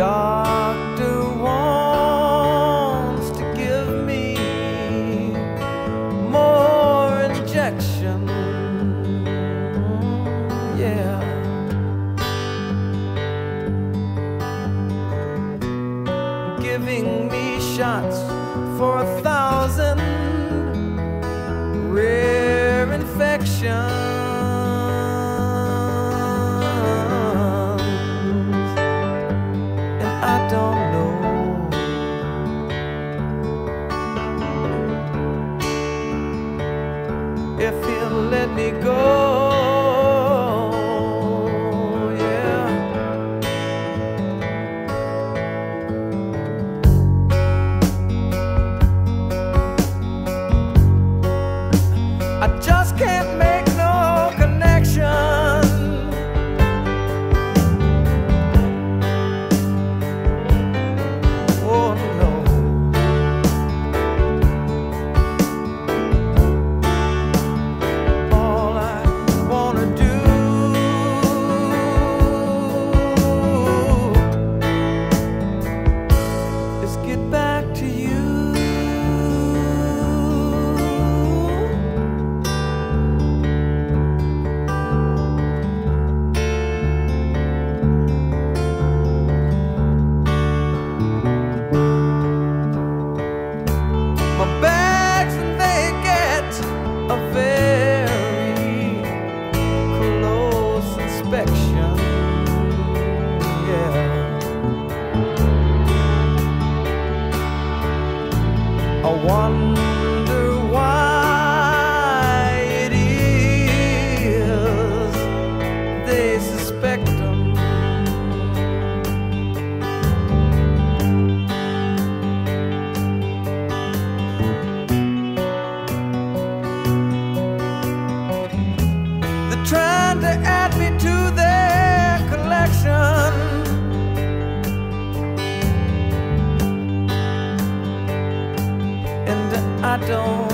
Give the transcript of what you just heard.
doctor wants to give me more injection, yeah. Giving me shots for 1,000 rare infections. I don't know if he'll let me go, yeah. I just can't make no connection. Oh no. All I wanna do is get back to you. My bags and they get a very close inspection, yeah. I wonder why it is they suspect 'em. Trying to add me to their collection, and I don't